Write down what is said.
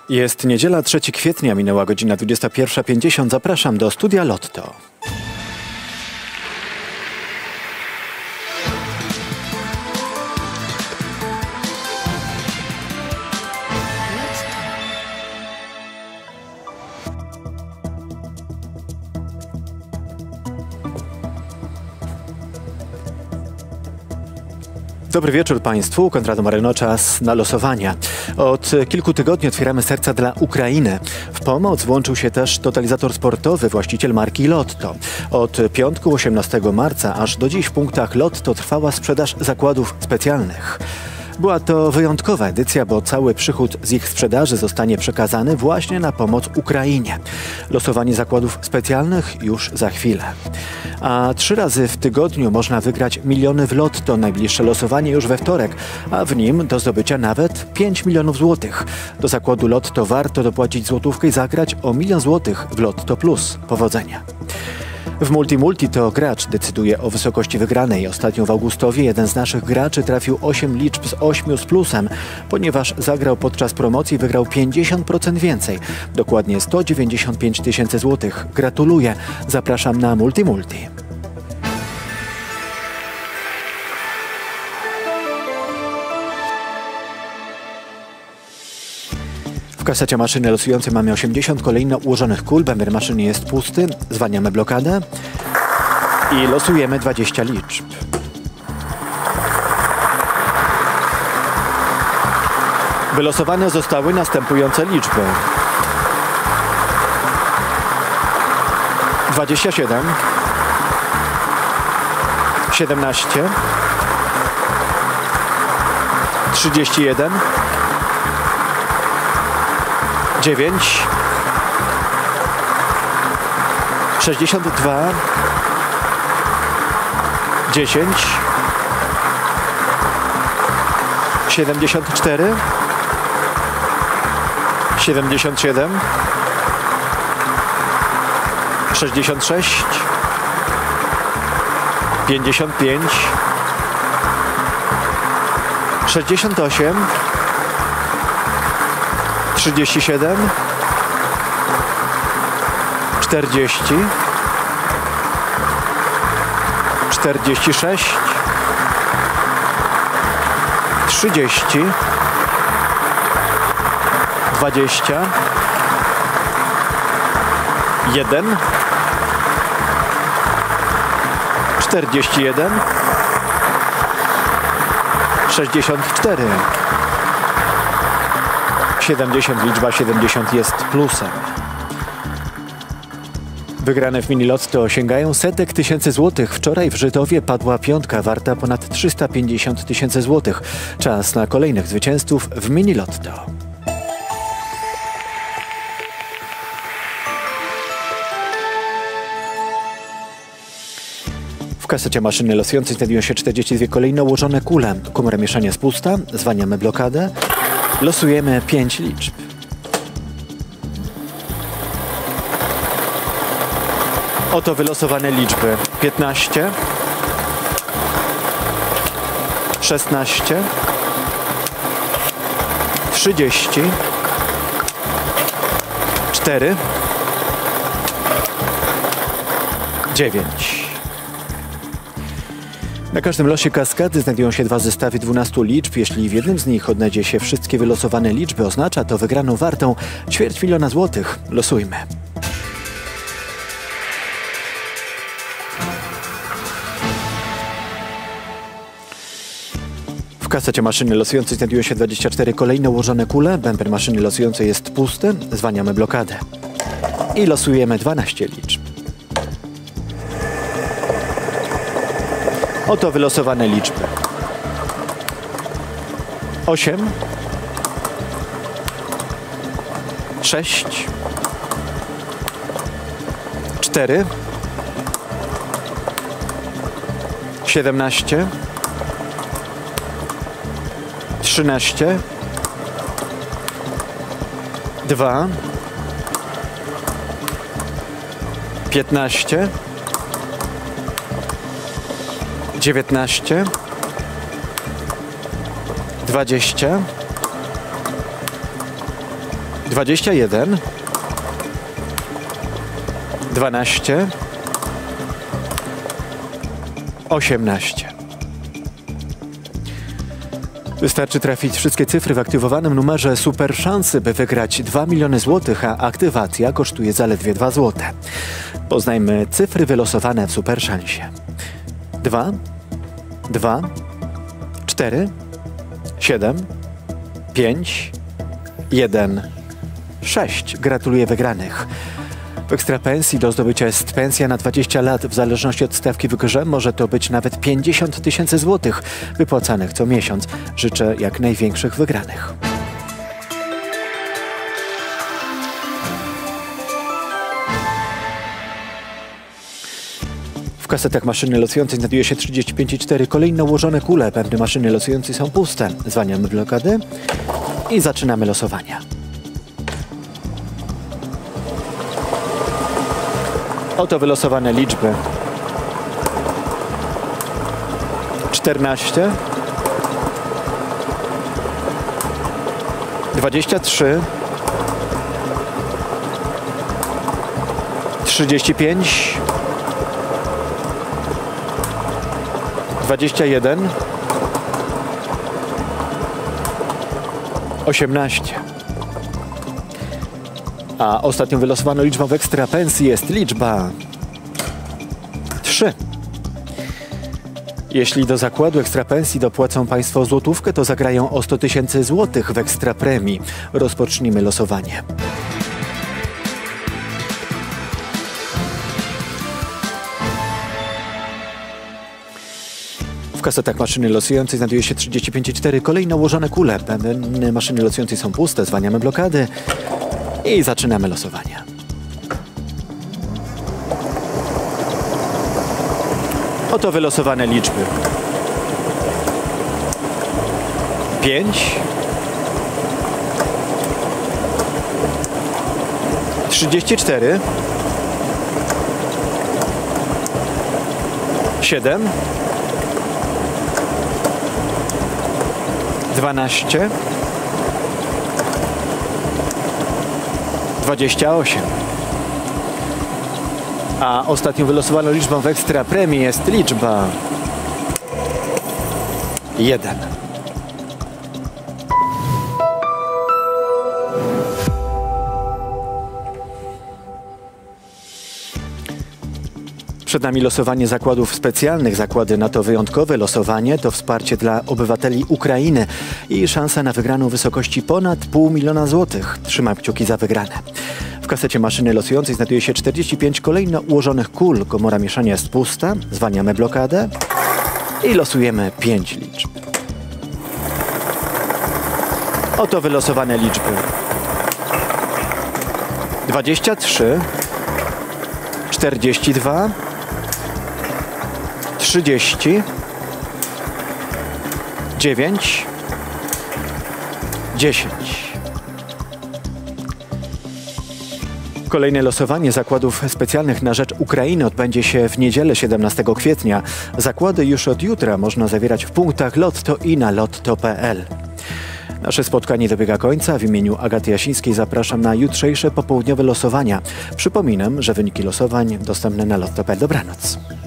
Jest niedziela, 3 kwietnia, minęła godzina 21:50. Zapraszam do studia Lotto. Dobry wieczór Państwu. Konrado Maryno, czas na losowania. Od kilku tygodni otwieramy serca dla Ukrainy. W pomoc włączył się też totalizator sportowy, właściciel marki Lotto. Od piątku 18 marca aż do dziś w punktach Lotto trwała sprzedaż zakładów specjalnych. Była to wyjątkowa edycja, bo cały przychód z ich sprzedaży zostanie przekazany właśnie na pomoc Ukrainie. Losowanie zakładów specjalnych już za chwilę. A 3 razy w tygodniu można wygrać miliony w Lotto. Najbliższe losowanie już we wtorek, a w nim do zdobycia nawet 5 milionów złotych. Do zakładu Lotto warto dopłacić złotówkę i zagrać o 1 000 000 złotych w Lotto Plus. Powodzenia! W Multi to gracz decyduje o wysokości wygranej. Ostatnio w Augustowie jeden z naszych graczy trafił 8 liczb z 8 z plusem, ponieważ zagrał podczas promocji i wygrał 50% więcej. Dokładnie 195 000 złotych. Gratuluję. Zapraszam na Multi. W kasecie maszyny losującej mamy 80 kolejno ułożonych kul. Bęben maszyny jest pusty. Zwalniamy blokadę i losujemy 20 liczb. Wylosowane zostały następujące liczby: 27, 17, 31, 9, 62, 10, 74, 77, 66, 55, 68, 37, 40, 46, 30, 20, 1, 41, 64. 70, liczba 70 jest plusem. Wygrane w Mini Lotto sięgają setek tysięcy złotych. Wczoraj w Żytowie padła piątka warta ponad 350 000 złotych. Czas na kolejnych zwycięzców w Mini Lotto. W kasecie maszyny losującej znajdują się 42 kolejno ułożone kule. Komora mieszania jest pusta. Zwalniamy blokadę. Losujemy 5 liczb. Oto wylosowane liczby: 15, 16, 30, 4, 9. Na każdym losie kaskady znajdują się 2 zestawy 12 liczb. Jeśli w jednym z nich odnajdzie się wszystkie wylosowane liczby, oznacza to wygraną wartą 250 000 złotych. Losujmy. W kasecie maszyny losującej znajdują się 24 kolejne ułożone kule. Bęben maszyny losującej jest pusty. Zwalniamy blokadę i losujemy 12 liczb. Oto wylosowane liczby: 8, 6, 4, 17, 13, 2, 15, 19, 20, 21, 12, 18. Wystarczy trafić wszystkie cyfry w aktywowanym numerze Super Szansy, by wygrać 2 miliony złotych, a aktywacja kosztuje zaledwie 2 złote. Poznajmy cyfry wylosowane w Super Szansie. 2, 2, 4, 7, 5, 1, 6. Gratuluję wygranych. W ekstrapensji do zdobycia jest pensja na 20 lat. W zależności od stawki w grze może to być nawet 50 tysięcy złotych wypłacanych co miesiąc. Życzę jak największych wygranych. W kasetach maszyny losującej znajduje się 35,4. Kolejno ułożone kule. Bębny maszyny losującej są puste. Zwalniamy blokady i zaczynamy losowanie. Oto wylosowane liczby. 14, 23, 35, 21, 18. A ostatnią wylosowaną liczbą w ekstrapensji jest liczba 3. Jeśli do zakładu ekstrapensji dopłacą Państwo złotówkę, to zagrają o 100 tysięcy złotych w ekstrapremii. Rozpocznijmy losowanie. W kasetach maszyny losującej znajduje się 35,4. Kolejno ułożone kule. Bębny maszyny losującej są puste. Zwalniamy blokady i zaczynamy losowanie. Oto wylosowane liczby. 5, 34, 7, 12, 28. A ostatnią wylosowaną liczbą w ekstrapremii jest liczba 1. Przed nami losowanie zakładów specjalnych. Zakłady na to wyjątkowe losowanie to wsparcie dla obywateli Ukrainy i szansa na wygraną w wysokości ponad 500 000 złotych. Trzymam kciuki za wygrane. W kasecie maszyny losującej znajduje się 45 kolejno ułożonych kul. Komora mieszania jest pusta. Zwalniamy blokadę i losujemy 5 liczb. Oto wylosowane liczby. 23, 42, 30, 9, 10. Kolejne losowanie zakładów specjalnych na rzecz Ukrainy odbędzie się w niedzielę 17 kwietnia. Zakłady już od jutra można zawierać w punktach Lotto i na lotto.pl. Nasze spotkanie dobiega końca. W imieniu Agaty Jasińskiej zapraszam na jutrzejsze popołudniowe losowania. Przypominam, że wyniki losowań dostępne na lotto.pl. Dobranoc.